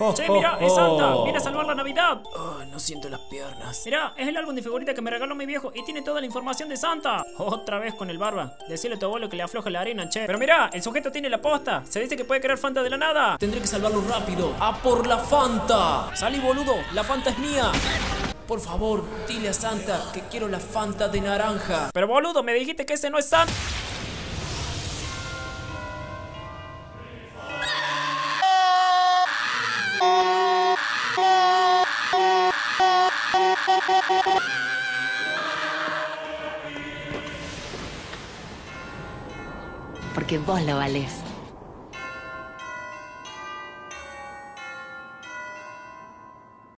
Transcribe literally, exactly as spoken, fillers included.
Che, mirá, es Santa. Viene a salvar la Navidad. Oh, no siento las piernas. Mirá, es el álbum de figurita que me regaló mi viejo y tiene toda la información de Santa. Otra vez con el barba. Decirle a tu abuelo que le afloje la arena, che. Pero mirá, el sujeto tiene la posta. Se dice que puede crear Fanta de la nada. Tendré que salvarlo rápido. ¡A por la Fanta! Salí, boludo. La Fanta es mía. Por favor, dile a Santa que quiero la Fanta de naranja. Pero boludo, me dijiste que ese no es Santa. Porque vos lo valés.